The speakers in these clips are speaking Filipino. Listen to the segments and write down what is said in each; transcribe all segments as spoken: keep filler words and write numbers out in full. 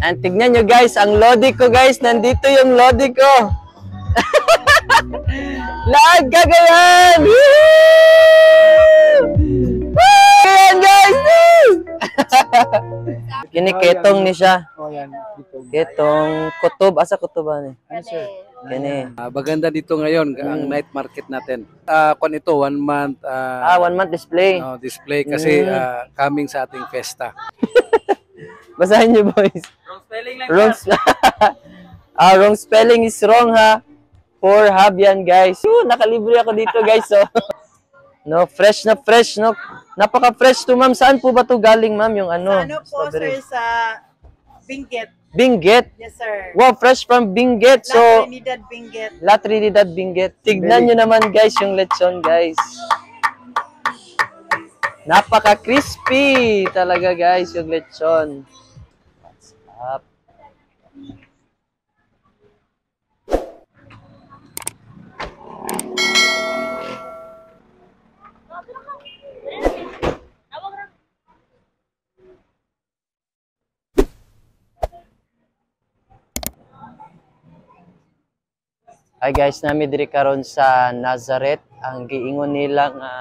And tignan nyo guys, ang lodi ko guys, nandito yung lodi ko. Lahat kagayan! Ayan guys! Kini ketong ni siya. Oh, yan. Ketong kutob. Asa kutoban ni? Ano sir? Kini. Uh, maganda dito ngayon ang night market natin. Uh, kung ito, one month uh, Ah, one month display. uh, display kasi Mm. uh, coming sa ating festa. Basahin niyo boys. Wrong spelling lang. Wrong, ah, wrong spelling is wrong ha. For Habian guys. Woo, nakalibre ako dito guys. So. No, fresh na fresh. No? Napaka-fresh to ma'am. Saan po ba to galing ma'am? Yung ano? Sa ano po strawberry? sir, sa Benguet. Benguet. Yes sir. Wow, fresh from Benguet. La So, Trinidad Benguet. La Trinidad Benguet. Tignan nyo naman guys yung lechon guys. Napaka-crispy talaga guys yung lechon. What's up? Hi guys, nami diri karon sa Nazareth. Ang giingon nila nga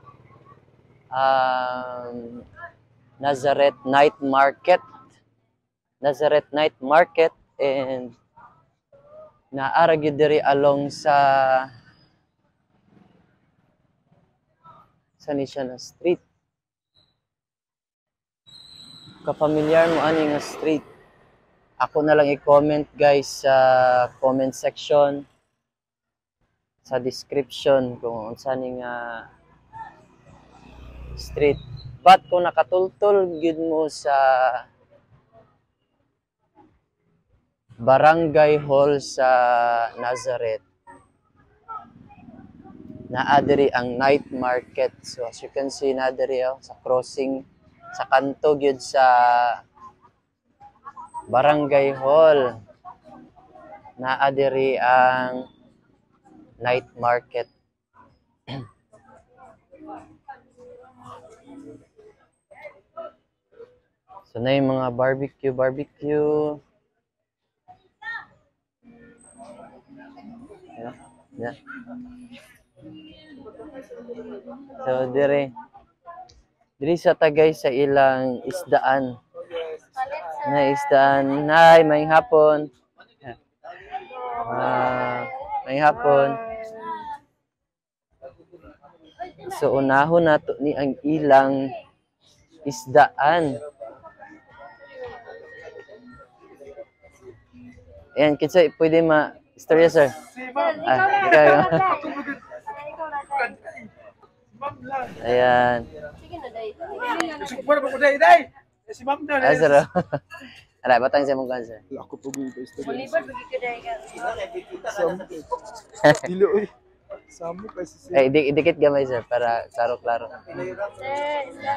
um, Nazareth Night Market. Nazareth Night Market and naara gyud diri along sa sa ni siya na street. Kapamilyar mo ani nga street. Ako na lang i-comment guys sa comment section, sa description kung unsa ni nga street. But kung nakatultol gyud mo sa Barangay Hall sa Nazareth, naa diri ang night market. So as you can see, na diri oh, sa crossing sa kanto gyud sa Barangay Hall, naa diri ang night market. So na yung mga barbecue, barbecue. Yeah, yeah. So dire, diri sa tagay sa ilang isdaan. Na isdaan. Hi, may hapon. Ah, may hapon. So unahon nato ni ang ilang isdaan. Ayan, kinsa pwede ma istorya sir? Ah, ikaw. Ayan. Si Ma'am na. Ah, sir. Ala, batang sa mong kanser. Ako po gito istorya. Oliver, bagi ka dahil ka. Dilo oy. Samo kasi si. Eh, di dikit gamay sir para klaro-klaro. Sir, isla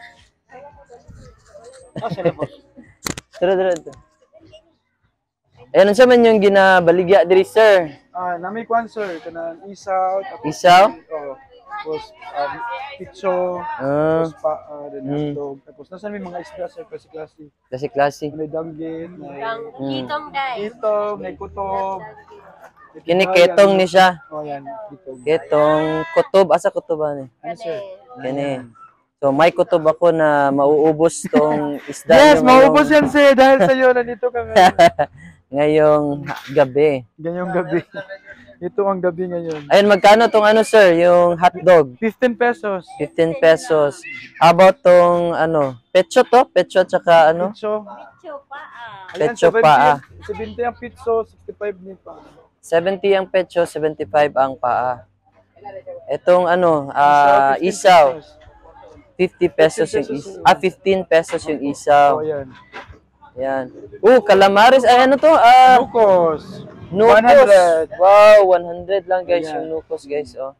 sir. Tara, tara, tara. Ayan, ano man yung ginabaligya diri sir? Ah, nami kwan sir kanang isaw tapos Isaw? oh. Tapos um, pitso, Ah, tapos pa uh, then Mm. hotdog. Tapos nasan may mga isda sir kasi klase. kasi klase. May danggit, may Mm. Kitong dahil. ito, may kutob. may Kini tibayan. ketong ni siya. Oh, yan, kitong. Ketong kutob. Asa kutob ni? Ano sir? Kini. So may kutob ako na mauubos tong isda. Yes, niyo maubos ngayong- yan sir dahil sa iyo nandito ka ngayon. ngayong gabi. Ganyong gabi. Ito ang gabi ngayon. Ayun, magkano tong ano sir, yung hotdog? fifteen pesos. fifteen pesos. How about tong ano, pecho to? Pecho tsaka ano? Pitso. Pitso pa ah. Ayan, Petso pa, ah. seventy ang pitso, sixty-five ni pa. seventy ang pecho, seventy-five ang paa. Etong ano, ah isaw, fifty pesos yung isaw. Ah, fifteen pesos yung Oh, isaw. yan. Yan. Oh, calamares. Ay, ano to? Ah, Lukos. nukos. one hundred. Wow, one hundred lang guys Ayan. yung nukos guys. Oh.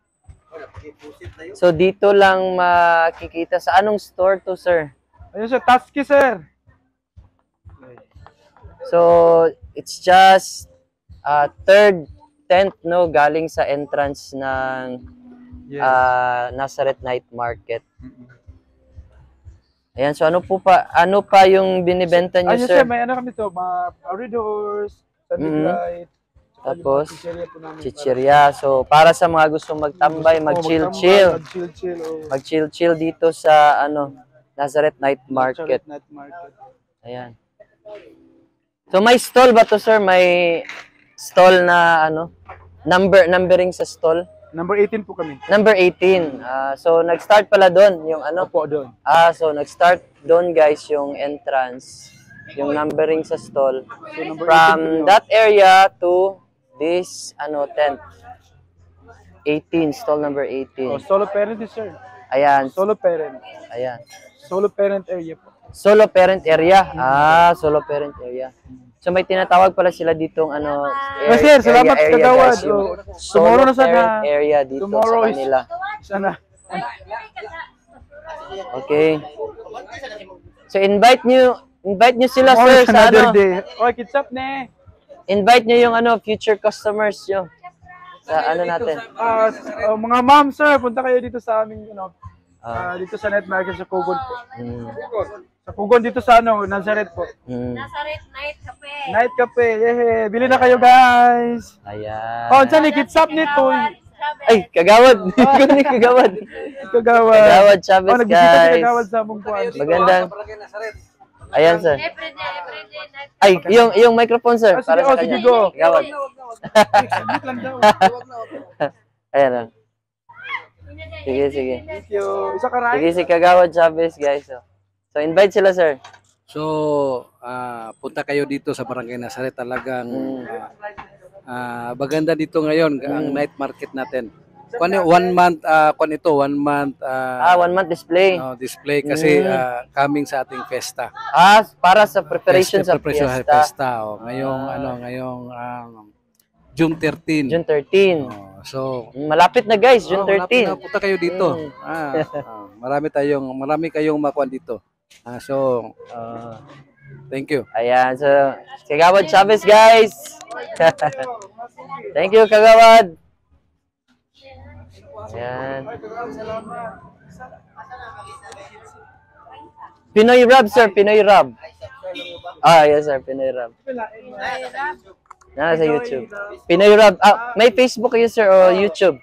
So dito lang makikita sa anong store to, sir? Ayun sir, Tasky sir. So it's just uh, third tent no galing sa entrance ng Yes. ah, Nazareth Night Market. Ayan, so ano po pa, ano pa yung binibenta niyo, Ayun sir? sir, may ano kami to, mga corridors, Sunday Mhm. light, Tapos, chicheria po namin. chichirya. So, para sa mga gustong magtambay, mag-chill-chill. Mag-chill-chill. oh. Mag-chill-chill dito sa, ano, Nazareth Night Market. Night market. Ayan. So, may stall ba to, sir? May stall na, ano, number, numbering sa stall? Number eighteen po kami. Number eighteen. Ah, so, nag-start pala doon, yung ano? Opo, doon. Ah, so, nag-start doon, guys, yung entrance, yung numbering sa stall. So, number From that area to this, ano, tent. eighteen, stall number Oh, eighteen. solo parent is sir. Ayan, Solo parent. ayan. Solo parent area po. Solo parent area. Ah, solo parent area. So may tinatawag pala sila ditong ano, Ah, sir, salamat, kagawad. guys, yung Oh, solo tomorrow na sana. parent area dito Tomorrow sa is- kanila. Sana. Okay. So invite nyo, invite nyo sila, Tomorrow sir, is sa another ano. day. Oh, kids up ne. Invite nyo yung ano, future customers nyo. Sa ano natin. Ah, s- oh, mga ma'am sir, punta kayo dito sa aming ano, Ah. ah, dito sa night market sa Kugon po. Mm, Sa Kugon dito sa ano, Nazareth po. mm. Nazareth Night Cafe. Night cafe. Yehe, bili na kayo guys. Ayan. Oh, saan ni kids up nito? Ay, kagawad. Ikaw ni kagawad. Kagawad. Kagawad Chavez, Oh, nagbisita si guys. Kagawad sa among kuan. Magandang. Ayan, sir. Every day, every day. night. Ay, yung yung microphone, sir. Ah, sige, Para oh, sa sige, kanya. go. Kagawad. Saglit lang daw. Ayan. ah. Sige, sige. Thank you. Isa ka right? Sige, si Kagawad Chavez, guys. oh. So, invite sila, sir. So, ah, punta kayo dito sa Barangay Nazaret. Talagang Mm. ah, maganda dito ngayon ang night market natin. Kung ano, one month, ah, kung ito, one month ah, Ah, one month display. no, display kasi Mm. ah, coming sa ating festa. Ah, para sa preparation Festa, sa preparation sa fiesta. festa. Oh. Ngayong, ano, ngayong um, June thirteen. June thirteen. Oh, so, Malapit na, guys. June oh, malapit thirteen. na, punta kayo dito. Mm. Ah, ah, marami tayong, marami kayong makuha dito. Ah, so, Ah, thank you. ayan. So, Kagawad Chavez, guys. Thank you, Kagawad. Ayan. Pinoy Rub, sir. Pinoy Rub. Ah, yes, sir. Pinoy Rub. Nasa YouTube. Pinoy Rub. Ah, may Facebook kayo, sir, o YouTube?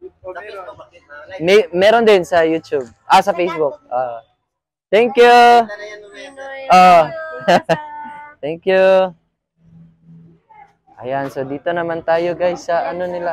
May, meron din sa YouTube. Ah, sa Facebook. Ah. Thank you. Ah. Thank you. Ayan, so dito naman tayo, guys, sa ano nila.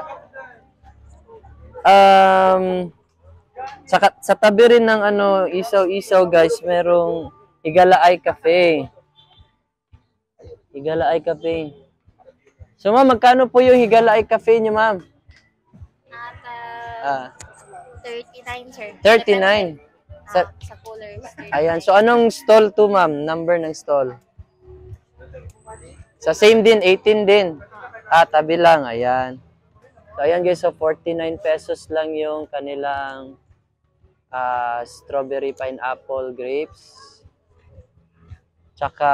Um, sa, ka- sa tabi rin ng ano, isaw-isaw, guys, merong Higalaay Cafe. Higalaay Cafe. So, ma'am, magkano po yung Higalaay Cafe niyo, ma'am? At uh, Ah, thirty-nine, sir. thirty-nine. Depende, Sa, ah, sa coolers. ayan, so anong stall to, ma'am? Number ng stall? Sa same din, eighteen din. Ah, tabi lang, ayan. So, ayan guys, so forty-nine pesos lang yung kanilang ah, strawberry pineapple grapes. Tsaka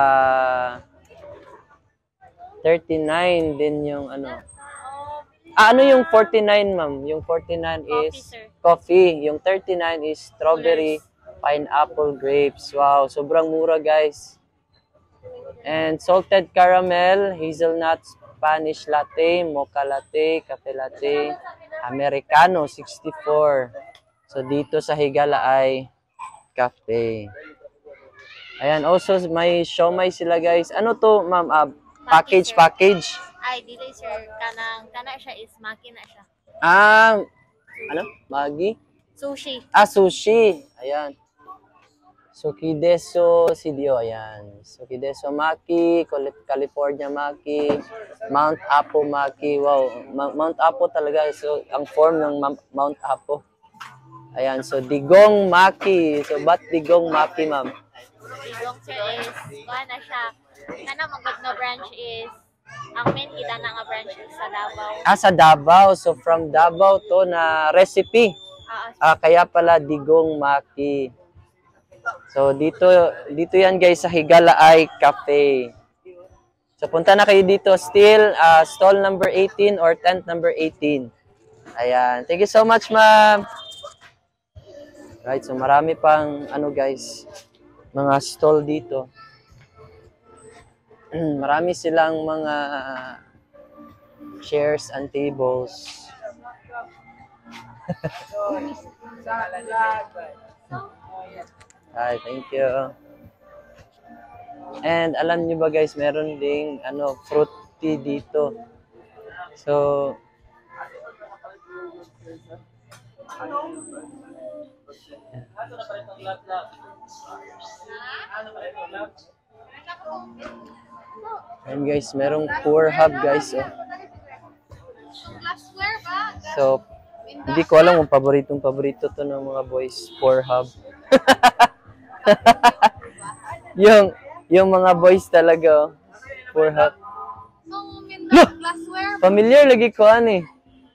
thirty-nine din yung ano. Ah, ano yung forty-nine, ma'am? Yung forty-nine Coffee, is sir. coffee. Yung thirty-nine is strawberry pineapple grapes. Wow, sobrang mura, guys. And salted caramel, hazelnut Spanish latte, mocha latte, cafe latte, americano sixty-four. So dito sa Higalaay Cafe. Ayan, also may siomai sila, guys. Ano to, ma'am? Ah, package, package. Ay, dili, sir. Kanang, kana siya is maki na siya. Ah, ano? Magi? Sushi. Ah, sushi. Ayan. Sukideso Sidio. Ayan. Sukideso Maki, Cali- California Maki, Mount Apo Maki. Wow. Ma- Mount Apo talaga. So, ang form ng Ma- Mount Apo. Ayan. So, Digong Maki. So, ba't Digong Maki, ma'am? Digong, sir, is, kuha na siya. Kana, magod na branch is, ang main kita na nga branch is sa Davao. Ah, sa Davao. So, from Davao to na recipe. Ah, Ah, kaya pala Digong Maki. So dito dito yan, guys, sa Higalaay Cafe. So punta na kayo dito, still ah, stall number eighteen or tent number eighteen. Ayan. Thank you so much, ma'am. Right, so marami pang ano, guys. mga stall dito. Marami silang mga chairs and tables. Hi, thank you. And alam niyo ba guys, meron ding ano, fruit tea dito. So, and guys, merong pour hub guys. Oh. So, hindi ko alam kung paboritong paborito to ng mga boys, pour hub. yung yung mga boys talaga, oh, pour hub. Look! Familiar lagi ko ano eh.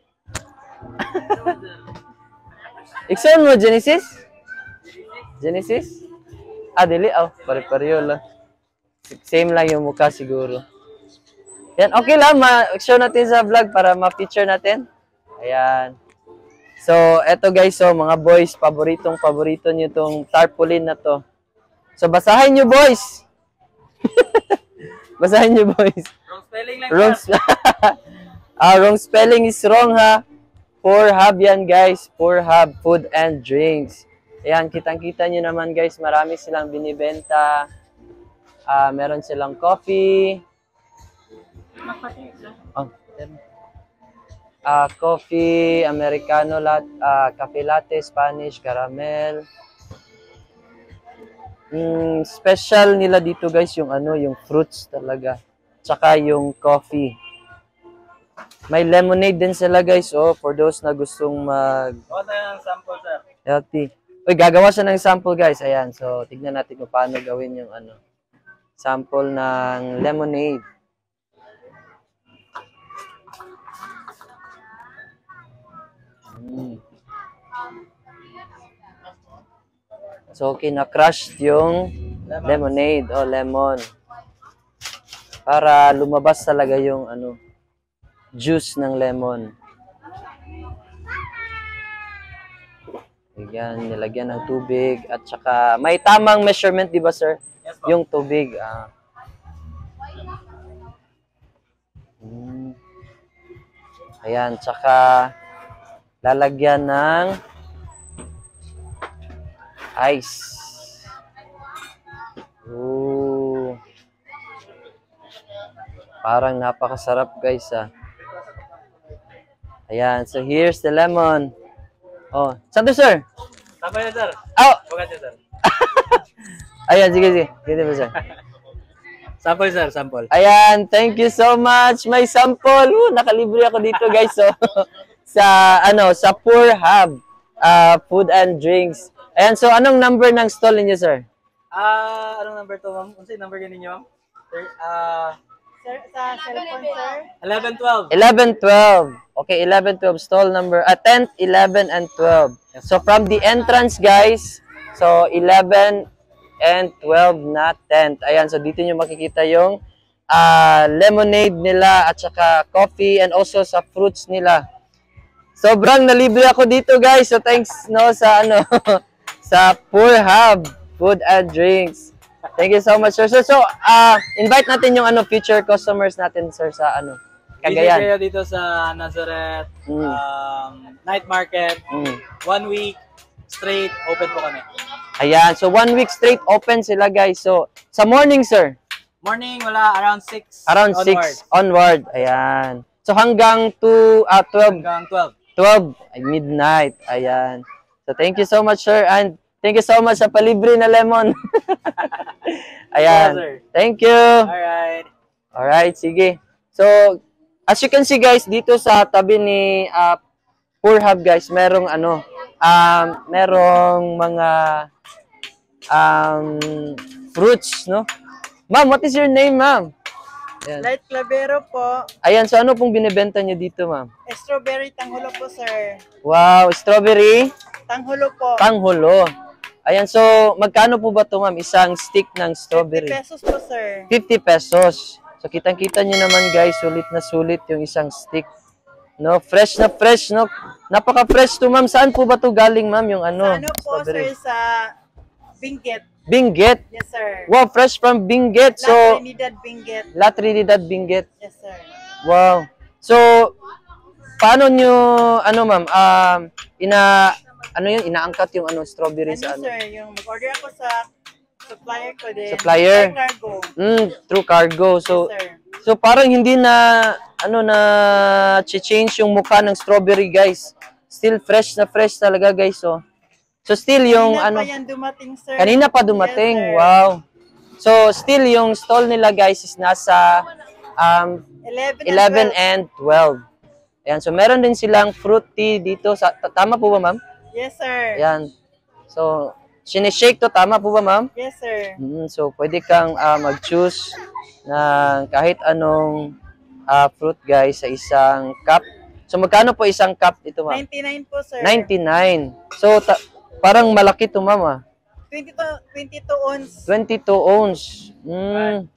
Iksan mo, Genesis? Genesis? Ah, dili. Oh, pare-pareho lang. Same lang yung mukha siguro. Yan, okay lang. Ma-show natin sa vlog para ma-feature natin. Ayan. So, eto guys, so, mga boys, paboritong paborito nyo itong tarpaulin na to. So, basahin nyo, boys! Basahin nyo, boys. Wrong spelling lang. Wrong, ah, wrong spelling is wrong, ha? Pour hub yan, guys. Pour hub, food and drinks. Ayan, kitang-kita nyo naman, guys. Marami silang binibenta. Ah, meron silang coffee. Oh, ah, coffee, Americano, lat, ah, cafe latte, Spanish, caramel. Mm, special nila dito, guys, yung ano, yung fruits talaga. Tsaka yung coffee. May lemonade din sila, guys, oh, for those na gustong mag Gawa tayo ng sample, sir. healthy. Uy, gagawa siya ng sample, guys. Ayan, so tignan natin kung paano gawin yung ano, sample ng lemonade. Mm. So, kina-crush yung lemonade o lemon para lumabas talaga yung ano, juice ng lemon. Ayan, nilagyan ng tubig at saka may tamang measurement, di ba, sir? Yes, yung tubig. Ah. Hmm. Ayan, tsaka lalagyan ng ice. Ooh. Parang napakasarap, guys, ah. Ayan, so here's the lemon. Oh, saan to, sir? Sample yan, sir. Oh! Bukat yan, sir. Ayan, sige, sige. Sige ba, sir? Sample, sir. Sample. Ayan, thank you so much. May sample. Woo, nakalibre ako dito, guys. So, sa, ano, sa Pour Hub, uh, food and drinks. Ayan, so anong number ng stall niyo, sir? Ah, anong number to, ma'am? Ano yung number ganun niyo, ma'am? Sir, ah, Sir, sa cellphone, sir? eleven twelve. eleven twelve. Okay, eleven twelve stall number, uh, tenth, eleven, and twelve. So from the entrance, guys, so eleven and twelve na tenth. Ayan, so dito nyo makikita yung uh, lemonade nila at saka coffee and also sa fruits nila. Sobrang nalibre ako dito, guys. So thanks no sa ano sa Pour Hub Food and Drinks. Thank you so much, sir. So, so uh, invite natin yung ano future customers natin, sir, sa ano Cagayan. Visit kayo dito sa Nazareth Mm. um, night market. Mm. One week straight open po kami. Ayan, so one week straight open sila, guys. So sa morning, sir, Morning wala around six. around six onward. Ayan. So hanggang to uh, twelve, Hanggang twelve. twelve ay midnight. Ayan. So thank you so much, sir, and thank you so much sa palibre na lemon. Ayan. Yeah, sir. Thank you. Alright. Alright, sige. So, as you can see, guys, dito sa tabi ni uh, Pour Hub, guys, merong ano, um, merong mga um, fruits, no? Ma'am, what is your name, ma'am? Ayan. Light Clavero po. Ayan, so ano pong binibenta nyo dito, ma'am? Strawberry tanghulo po, sir. Wow, strawberry Tanghulo po. panghulo. Ayan, so magkano po ba ito, ma'am? Isang stick ng fifty strawberry? pesos po, sir. fifty pesos. So kitang-kita nyo naman, guys, sulit na sulit yung isang stick. No, fresh na fresh, no? Napaka-fresh to, ma'am. Saan po ba to galing, ma'am, yung ano? Sa ano po, sir, sa Benguet. Benguet. Yes, sir. Wow, fresh from Benguet. So, So, Trinidad Benguet. La Trinidad Benguet. Yes, sir. Wow. So, paano nyo, ano ma'am, um, ina, ano yun, inaangkat yung ano, strawberry Ano, sa ano? sir, yung mag-order ako sa supplier ko din. Supplier? By cargo. Mm, through cargo. So, Yes, sir. so parang hindi na, ano na, change yung mukha ng strawberry, guys. Still fresh na fresh talaga, guys. So, so still yung, Kanina ano, pa yan dumating, sir. kanina pa dumating. Yes, sir. Wow. So, still yung stall nila, guys, is nasa um, eleven, eleven and and twelve. Ayan, so meron din silang fruit tea dito. Sa, tama po ba, ma'am? twelve. Yes, sir. Ayan. So, sinishake to. Tama po ba, ma'am? Yes, sir. Mm, so, pwede kang ah, mag-choose ng kahit anong ah, fruit, guys, sa isang cup. So, magkano po isang cup ito, ma'am? ninety-nine po, sir. ninety-nine. So, ta- parang malaki to, ma'am, ah. twenty-two, twenty-two ounce. twenty-two ounce. Mm.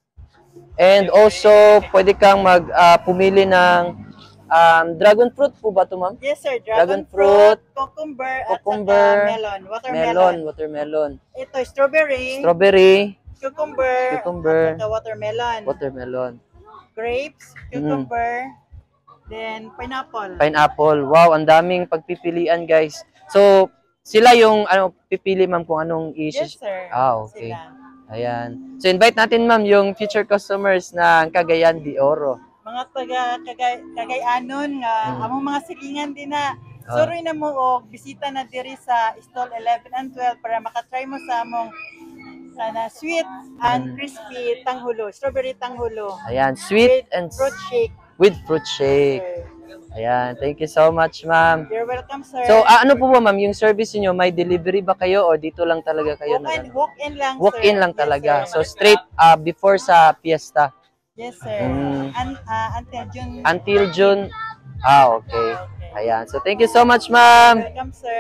And also, pwede kang mag ah, pumili ng um, dragon fruit po ba to, ma'am? Yes, sir. Dragon Dragon, fruit, fruit, cucumber, cucumber, at saka melon. Watermelon. Melon, watermelon. Ito, strawberry, Strawberry, cucumber, cucumber, at saka watermelon. watermelon. Grapes, cucumber, then pineapple. Pineapple. Wow, ang daming pagpipilian, guys. So, sila yung ano pipili, ma'am, kung anong Yes, isis. sir. Ah, okay. Sila. Ayan. So, invite natin, ma'am, yung future customers ng Cagayan de Oro. Mga taga Cagay, Cagayanon nga, Mm. among mga silingan din na. Ah. Suroy na mo og bisita na diri sa stall eleven and twelve para makatry mo sa among kana sweet and Mm. crispy tanghulo, strawberry tanghulo. Ayan, sweet With and fruit shake. with fruit shake. Sir. Ayan, thank you so much, ma'am. You're welcome, sir. So, ah, ano po ba, ma'am, yung service niyo, may delivery ba kayo o dito lang talaga kayo? walk, in, na, walk in lang, walk sir. in lang Yes, talaga. sir. So, straight uh, before sa fiesta. Yes, sir. Mm. And, ah, until June. Until June. Ah, okay. Ayan. So, thank you so much, ma'am. Welcome, sir.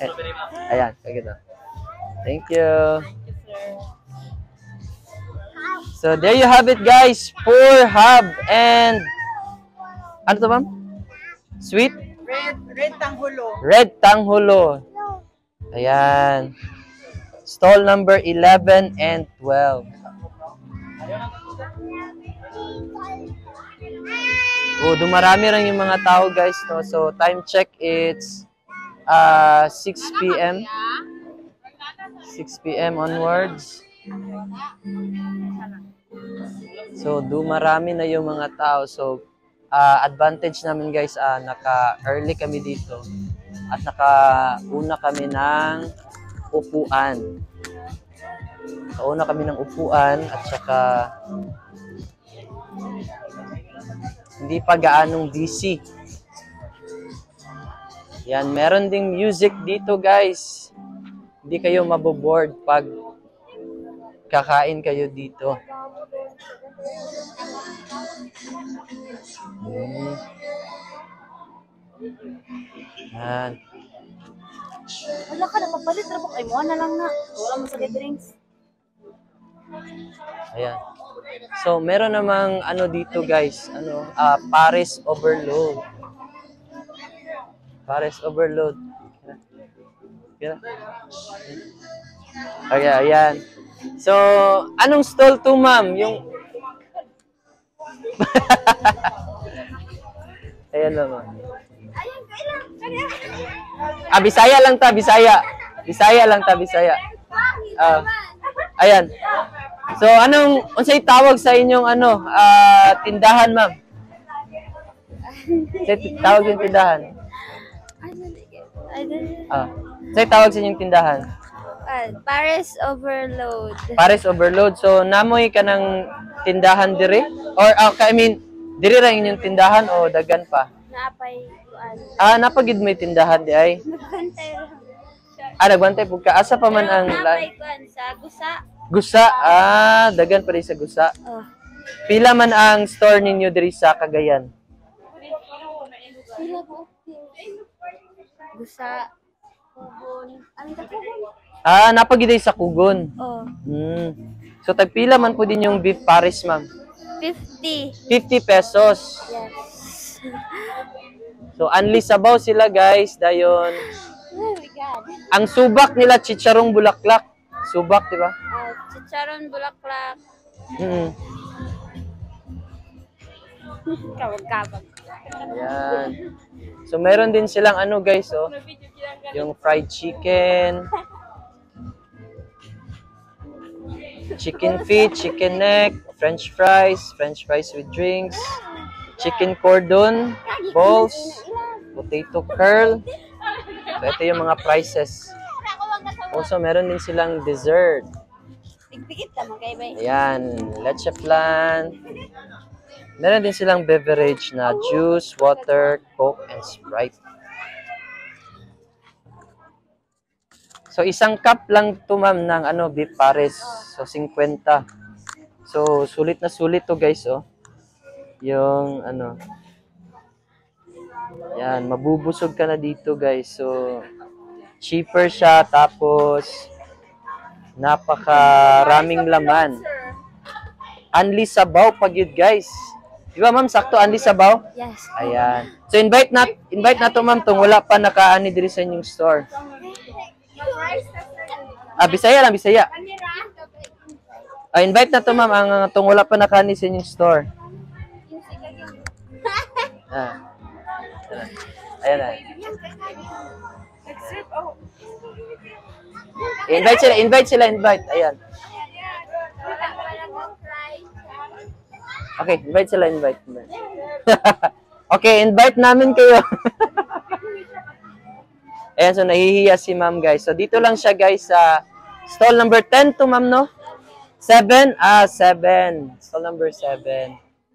Ayan, kagito. Thank you. Thank you, sir. So, there you have it, guys. Four hub and... Ano to, ma'am? Sweet? Red, red tanghulo. Red Tanghulo. Ayan. Stall number eleven and twelve. Oh, dumarami rin yung mga tao, guys, no? So, time check, it's uh, six p m six p m onwards. So, dumarami na yung mga tao. So, uh, advantage namin, guys, uh, naka-early kami dito at naka-una kami ng upuan. Naka-una kami ng upuan at saka hindi pa gaanong busy. Yan, meron ding music dito, guys. Hindi kayo maboboard pag kakain kayo dito. Hmm. Yan. Wala ka na mapalit na ay mo na lang na. Wala mo sa drinks. Ayan. So, meron namang ano dito, guys, ano, ah, Paris Overload. Paris Overload. Kira. Okay, ayan. So, anong stall to, ma'am? Yung Ayan naman. Ah, Bisaya lang ta, Bisaya. Bisaya lang ta, Bisaya. Ah, ayan. So, anong, unsay tawag sa inyong, ano, ah, tindahan, ma'am? Unsay tawag yung tindahan? Ah, unsay tawag sa inyong tindahan? Paris Overload. Paris Overload. So, namoy ka ng tindahan dire? Or, uh, I mean, dire ra inyong tindahan o dagan pa? Napay Ah, napagid may tindahan di ay? Nagbantay lang. Ah, nagbantay po ka. Asa pa man ang Napay kuan sa gusa. Gusa. Ah, dagan pa rin sa Gusa. Oh. Pila man ang store ninyo diri sa Cagayan? Sila po. Gusa. Kugon. Ano ta kugon? Ah, napagid ay sa Kugon. Oh. Hmm. So, tagpila man po din yung beef Paris, ma'am? fifty. fifty pesos. Yes. So, unli sabaw sila, guys. Dayon. Oh my God. Ang subak nila, chicharong bulaklak. subak, di ba? Uh, chicharon bulaklak. Mm. Kabag-kabag. Ayan. So, meron din silang ano guys, oh. Yung fried chicken. Chicken feet, chicken neck, french fries, french fries with drinks, chicken cordon, balls, potato curl. So, ito yung mga prices. Also, meron din silang dessert. Pigpigit ka mo kay bay. Ayan, leche flan. Meron din silang beverage na juice, water, coke, and Sprite. So, isang cup lang to ma'am ng ano, beef pares. So, fifty. So, sulit na sulit to guys, oh. Yung ano. Yan, mabubusog ka na dito guys. So, cheaper siya. Tapos, napakaraming laman. Unli sabaw pag yun guys. Di ba ma'am, sakto unli sabaw? Yes. Ayan. So, invite na, invite na to ma'am tong wala pa nakaani diri sa inyong store. Ah, Bisaya lang, Bisaya. Ah, invite na to ma'am ang tong wala pa nakaani sa inyong store. Ah. Ayan na. Invite sila, invite sila, invite. Ayan. Okay, invite sila, invite. invite. Okay, invite namin kayo. Ayan, so nahihiya si ma'am guys. So dito lang siya guys sa stall number ten to ma'am, no? seven? Ah, seven. Stall number seven.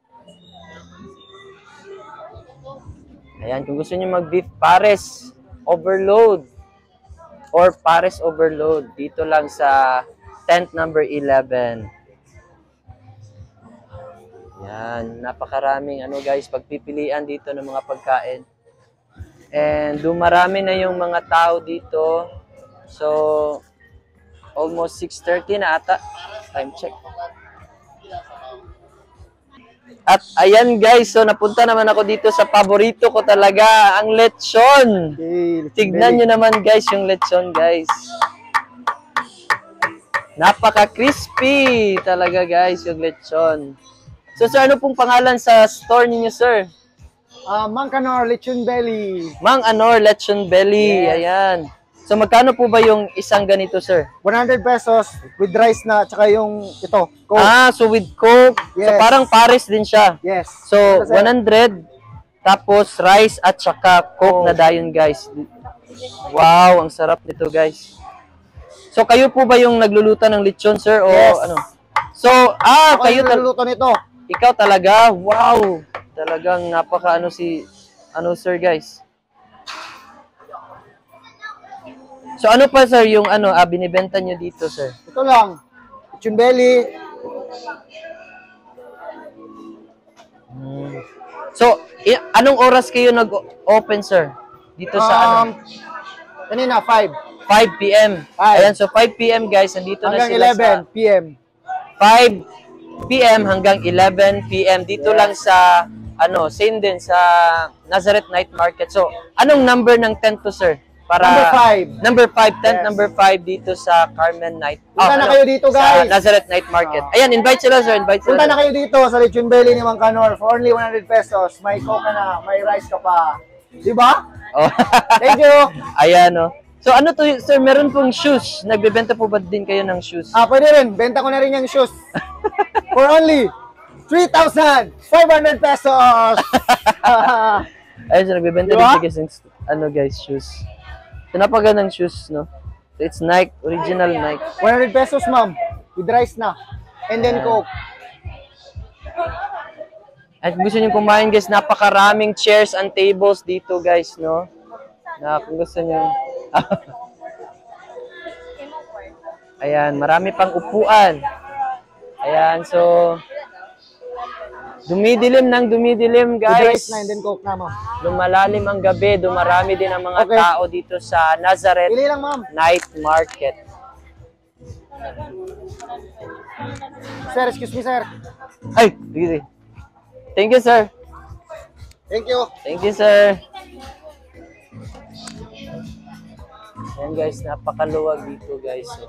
Ayan, kung gusto niyo mag-beef pares overload or pares overload, dito lang sa tent number eleven. Yan, napakaraming ano guys, pagpipilian dito ng mga pagkain. And dumarami na yung mga tao dito. So, almost six thirty na ata. Time check. At ayan guys, so napunta naman ako dito sa paborito ko talaga, ang lechon. Okay, Tignan nyo naman guys yung lechon guys. Napaka-crispy talaga guys yung lechon. So sir, ano pong pangalan sa store ninyo sir? Ah, Mang Kanor, Lechon Belly. Mang Anor Lechon Belly, Yes. ayan. So magkano po ba yung isang ganito sir? one hundred pesos with rice na, tsaka yung ito, Coke. Ah, so with Coke. So Yes. parang pares din siya. Yes. So Kasi- one hundred, tapos rice at saka Coke Oh. na dayon guys. Wow, ang sarap nito guys. So kayo po ba yung nagluluto ng lechon sir o Yes. ano? So, ah, Ako kayo yung tal- naluluto nito. ikaw talaga. Wow. Talagang napaka ano si ano sir guys. So ano pa sir yung ano ah, binibenta nyo dito sir? Ito lang. Lechon Belly. Hmm. So, i- anong oras kayo nag-open sir? Dito sa ano? Um, kanina, five. five p m Five. Ayan, so five p m guys, nandito na Hanggang sila eleven sa p m five p m hanggang eleven p m Dito lang sa, ano, same din sa Nazareth Night Market. So, anong number ng tent to, sir? Para, Number five. Number five, tent Yes. number five dito sa Carmen Night. Punta ah, na ano, kayo dito, Sa guys. Nazareth Night Market. Ayan, invite sila, sir. Invite sila. Punta na sir. kayo dito sa Lechon Belly ni Mang Kanor for only one hundred pesos. May coke ka na, may rice ka pa. Di ba? Oh. Thank you. Ayan, oh. So, ano to, sir? Meron pong shoes. Nagbebenta po ba din kayo ng shoes? Ah, pwede rin. Benta ko na rin yung shoes. For only three thousand five hundred pesos. Ayun, sir, nagbebenta Diba? din siya ng, ano, guys, shoes. So, napagandang shoes, no? So, it's Nike, original Nike. one hundred pesos, ma'am. With rice na. And then Ayan. coke. At kung gusto nyo kumain, guys, napakaraming chairs and tables dito, guys, no? Na kung gusto nyo. Ayan, marami pang upuan. Ayan, so, dumidilim ng dumidilim, With guys. rice na and then coke na, ma'am. Lumalalim ang gabi, dumarami din ang mga Okay. tao dito sa Nazareth Pili lang, ma'am. Night Market. Sir, excuse me, sir. Ay, sige. Thank you, sir. Thank you. Thank you, sir. Ayan guys, napakaluwag dito guys. So,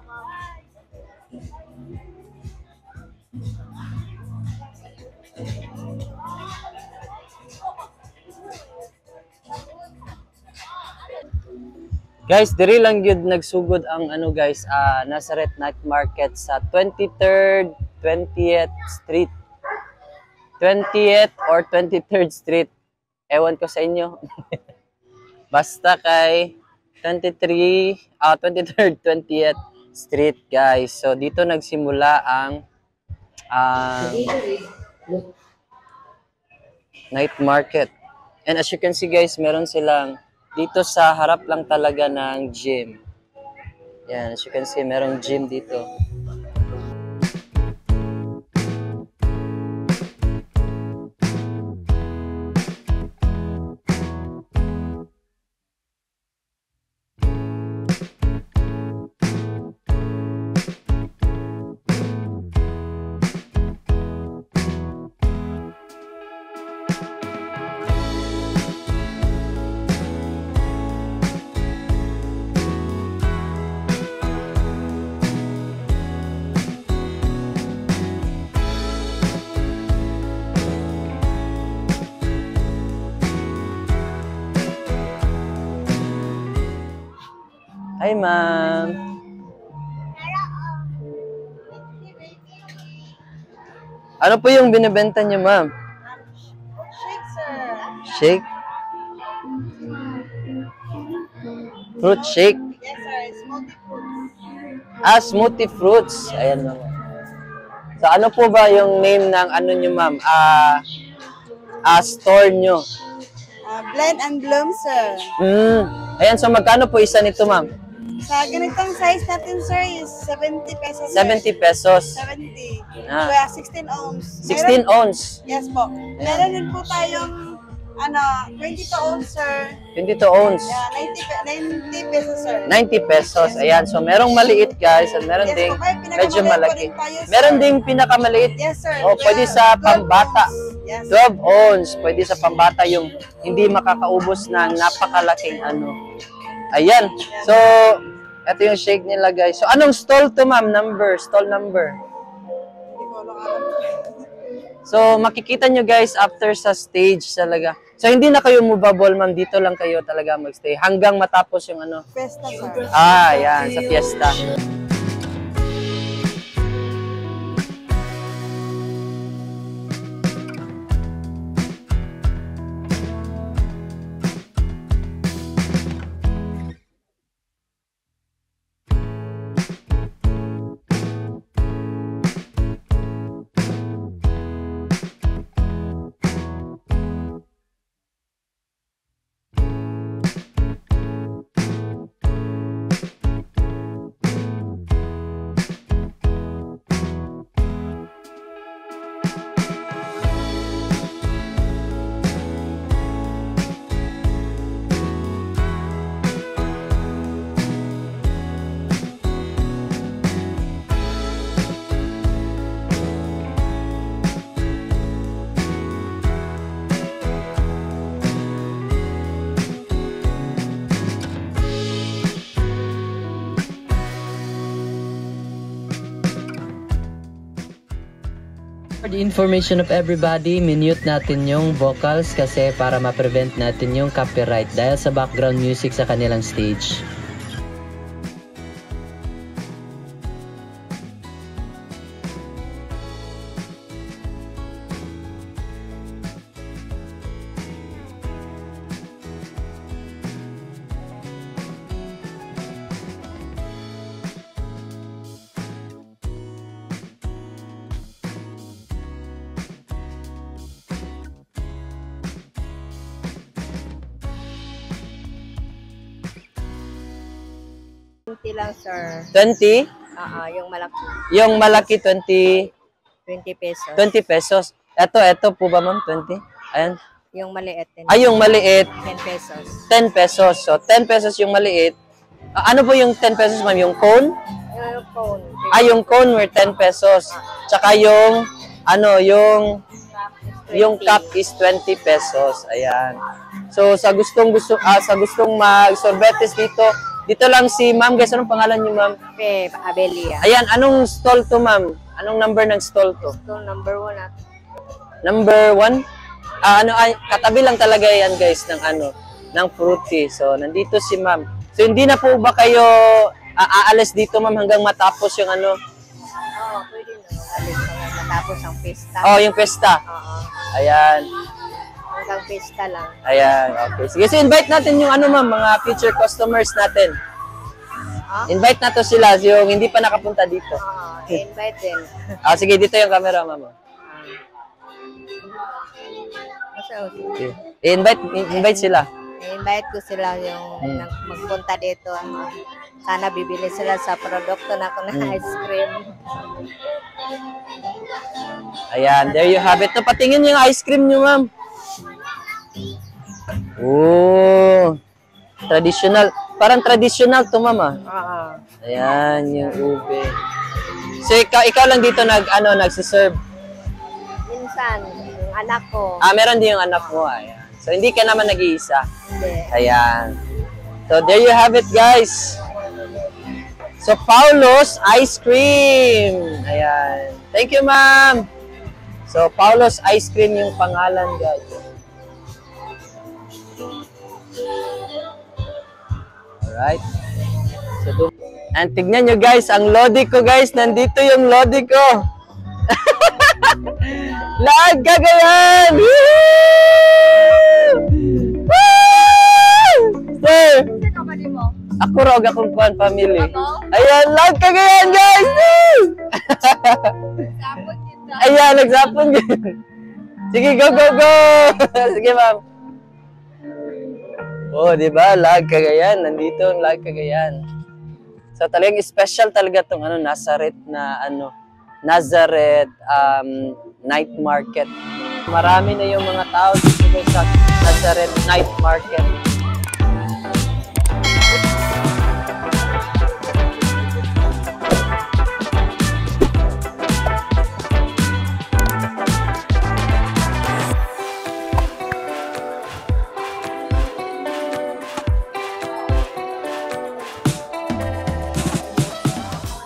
guys, diri lang yun nagsugod ang ano guys, uh, Nazareth Night Market sa twenty-third, twentieth Street. twentieth or twenty-third Street. Ewan ko sa inyo. Basta kay twenty-three, ah, twenty-third, twentieth Street guys. So dito nagsimula ang uh, night market. And as you can see guys, meron silang dito sa harap lang talaga ng gym. Yan, as you can see, merong gym dito. Hi, ma'am. Ano po yung binibenta niyo, ma'am? Shake, sir. Shake? Fruit shake? Yes, sir. Smoothie fruits. Ah, smoothie fruits. Ayan, ma'am. So, ano po ba yung name ng ano niyo, ma'am? Ah, ah, store niyo? Uh, blend and bloom, sir. Hmm. Ayan, so magkano po isa nito, ma'am? Sa ganitong size natin, sir, is seventy pesos. sir. seventy pesos. seventy. Ah. Kaya sixteen ounce. sixteen ounce. Yes po. Meron din po tayong ano, twenty-two ounce, sir. twenty-two ounce. Yeah, ninety, pe- ninety pesos, sir. ninety pesos. Ayan, so merong maliit, guys, at meron Yes ding po, may pinakamaliit medyo po malaki. rin tayo, sir. Meron ding pinakamaliit. Yes, sir. Oh, pwede Yeah, sa twelve pambata. ounce. Yes. twelve ounce. Pwede sa pambata yung hindi makakaubos ng napakalaking ano. Ayan. So, ito yung shake nila, guys. So, anong stall to, ma'am? Number, stall number. Hindi ko alam. So, makikita nyo, guys, after sa stage talaga. So, hindi na kayo movable, ma'am. Dito lang kayo talaga magstay. Hanggang matapos yung ano. Pesta, sir. Ah, yan. Sa fiesta. For the information of everybody, minute natin yung vocals kasi para ma-prevent natin yung copyright dahil sa background music sa kanilang stage. twenty lang, sir. twenty? Ah, yung malaki. Yung malaki twenty, twenty pesos. twenty pesos. Ito, ito po ba ma'am? twenty? Ayan. Yung maliit. ten Ay, yung maliit, ten pesos. ten pesos. So, ten pesos yung maliit. Ah, ano po yung ten pesos ma'am? Yung cone? Yung phone. Ah, yung cone were ten pesos. Tsaka yung, ano, yung, yung cup is twenty pesos. Ayan. So, sa gustong gusto, ah, sa gustong mag-sorbetes dito, Dito lang si ma'am, guys. Anong pangalan niyo, ma'am? Pe, Abelia. Ayan, anong stall to, ma'am? Anong number ng stall to? Ito, number one at Number one? Ah, ano, ay, katabi lang talaga yan, guys, ng ano, ng fruity. So, nandito si ma'am. So, hindi na po ba kayo ah, aalis dito, ma'am, hanggang matapos yung ano? Oo, pwede na. Alis na matapos ang pista. Oh, yung pesta. Oo. Ayan. Hanggang pista lang. Ayan, okay. Sige, so invite natin yung ano, ma'am, mga future customers natin. Ah? Invite na to sila, yung hindi pa nakapunta dito. Oo, invite din. Ah, sige, dito yung camera, ma'am. So, Okay. I-invite, i-invite sila. invite ko sila yung Hmm. nag- magpunta dito. Ano, sana bibili sila sa produkto na ako ng ice cream. Ayan, there you have it. No, patingin yung ice cream nyo, ma'am. Oh, traditional. Parang traditional to, ma'am, ah. Oo. Ayan, yung ube. So, ikaw, ikaw lang dito nag, ano, nagsiserve. Minsan, yung anak ko, Ah, meron din yung anak mo. Ayan. So, hindi ka naman nag-iisa. hindi. Ayan. So, there you have it, guys. So, Paulo's Ice Cream. Ayan. Thank you, ma'am. So, Paulo's Ice Cream yung pangalan, guys. Alright. So, dum- and tignan nyo, guys, ang lodi ko, guys. Nandito yung lodi ko. Lag kagayan! Woo! Woo! Sir! Ako rog akong kuhan family. Ayan, lag kagayan, guys! Woo! Ayan, nagsapon yun. Sige, go, go, go! Sige, ma'am. Oh, di ba? Lag Cagayan. Nandito ang Lag Cagayan. So, talagang special talaga tong ano, Nazareth na ano, Nazareth um, night market. Marami na yung mga tao dito sa Nazareth night market.